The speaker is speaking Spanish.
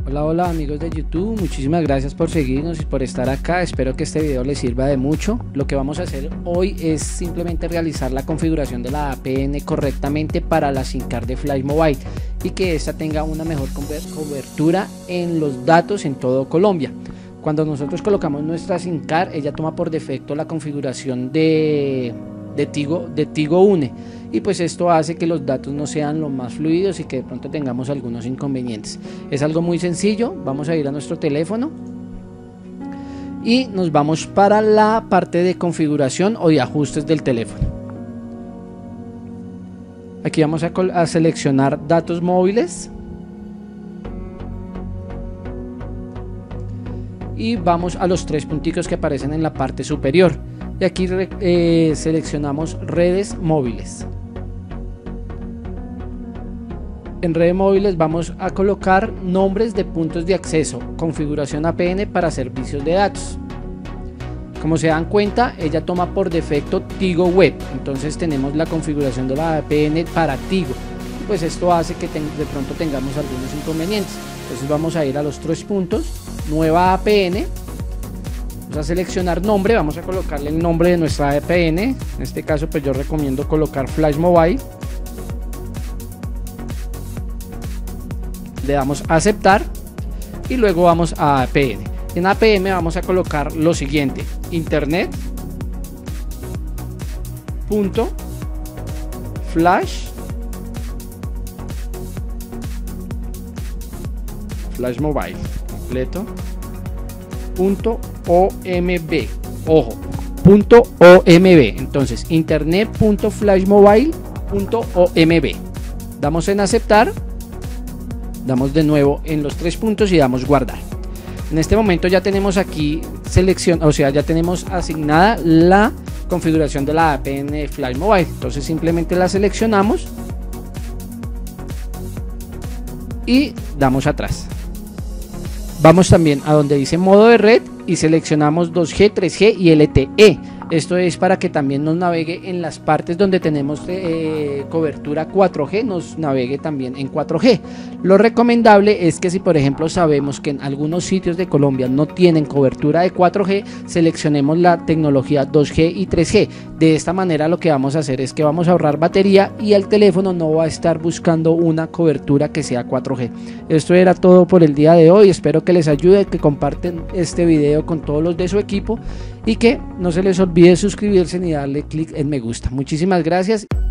Hola, hola amigos de YouTube, muchísimas gracias por seguirnos y por estar acá. Espero que este video les sirva de mucho. Lo que vamos a hacer hoy es simplemente realizar la configuración de la APN correctamente para la SIM card de Flash Mobile y que esta tenga una mejor cobertura en los datos en todo Colombia. Cuando nosotros colocamos nuestra SIM card, ella toma por defecto la configuración de Tigo Une, y pues esto hace que los datos no sean lo más fluidos y que de pronto tengamos algunos inconvenientes. Es algo muy sencillo. Vamos a ir a nuestro teléfono y nos vamos para la parte de configuración o de ajustes del teléfono. Aquí vamos a seleccionar datos móviles y vamos a los tres punticos que aparecen en la parte superior, y aquí seleccionamos redes móviles. En redes móviles vamos a colocar nombres de puntos de acceso, configuración APN para servicios de datos. Como se dan cuenta, ella toma por defecto Tigo Web, entonces tenemos la configuración de la APN para Tigo, pues esto hace que de pronto tengamos algunos inconvenientes. Entonces vamos a ir a los tres puntos, nueva APN, vamos a seleccionar nombre, vamos a colocarle el nombre de nuestra APN, en este caso pues yo recomiendo colocar Flash Mobile. Le damos a aceptar y luego vamos a APN. En APN vamos a colocar lo siguiente: internet punto flash mobile completo punto omb, ojo, punto omb. Entonces internet punto flash mobile punto omb, damos en aceptar, damos de nuevo en los tres puntos y damos guardar. En este momento ya tenemos aquí ya tenemos asignada la configuración de la APN Flash Mobile. Entonces simplemente la seleccionamos y damos atrás. Vamos también a donde dice modo de red y seleccionamos 2G, 3G y LTE. Esto es para que también nos navegue en las partes donde tenemos cobertura 4G, nos navegue también en 4G. Lo recomendable es que si por ejemplo sabemos que en algunos sitios de Colombia no tienen cobertura de 4G, seleccionemos la tecnología 2G y 3G. De esta manera lo que vamos a hacer es que vamos a ahorrar batería y el teléfono no va a estar buscando una cobertura que sea 4G. Esto era todo por el día de hoy. Espero que les ayude, que comparten este video con todos los de su equipo y que no se les olvide suscribirse ni darle clic en me gusta. Muchísimas gracias.